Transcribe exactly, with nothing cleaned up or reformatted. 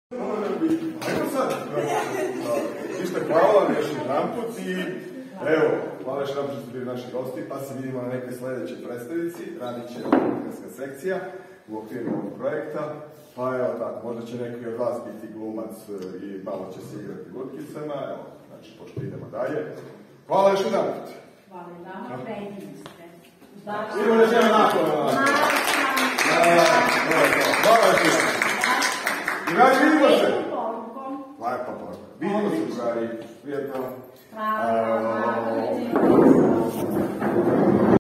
Ajmo sad. Ništa, hvala vam još jedan put i evo, hvala još jedan put što ste bili naši gosti, pa se vidimo na nekoj sljedećoj predstavici. Radit će orkestrska sekcija u okviru ovog projekta, pa evo tako, možda će neki od vas biti glumac i malo će se igrati lutkicama, evo, znači, pošto idemo dalje. Hvala još jedan put. Hvala i vama, predivni ste. Idemo još jedan nakon. Hvala još jedan. I znači vidimo se. Lepa poruka. Vidimo se u kraju. Prijetno. Hvala.